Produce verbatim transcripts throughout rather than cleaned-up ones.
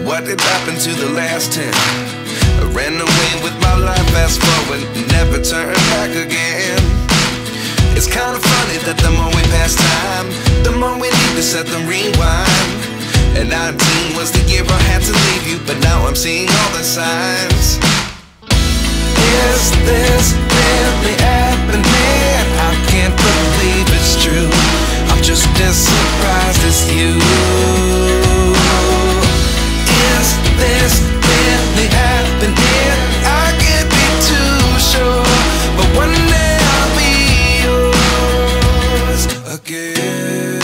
what did happen to the last ten? I ran away with my life, fast forward, never turn back again. It's kinda funny that the more we pass time, the more we need to set the rewind. And nineteen was the year I had to leave you, but now I'm seeing all the signs. Is this really happening? I can't believe it's true. I'm just as surprised as you. Is this really happening? I can't be too sure, but one day I'll be yours again.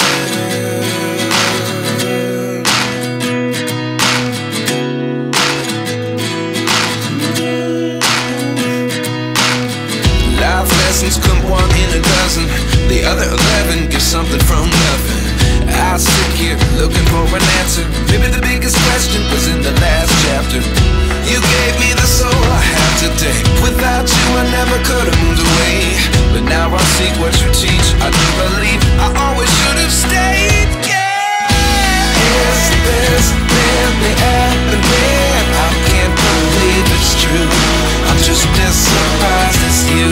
Life lessons come one in a dozen. The other eleven get something from nothing. I sit here looking for an answer. Maybe the biggest question was in the last chapter. You gave me the soul I have today. Without you I never could have moved away. But now I see what you teach. I do believe I always should have stayed. Yeah. Is this really happening? I can't believe it's true. I'm just as surprised as you.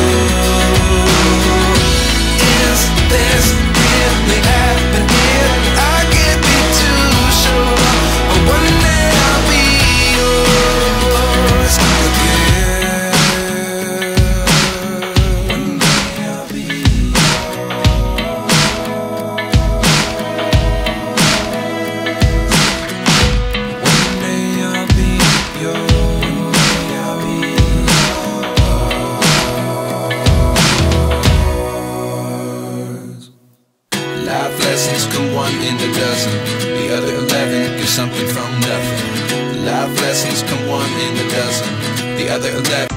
Is this really happening? I can't be too sure, but one day I'll be yours again. One day I'll be yours. One day I'll be yours. I'll be yours. Life lessons come one in a dozen. The other eleven get something from nothing. Life lessons come one in a dozen. The other eleven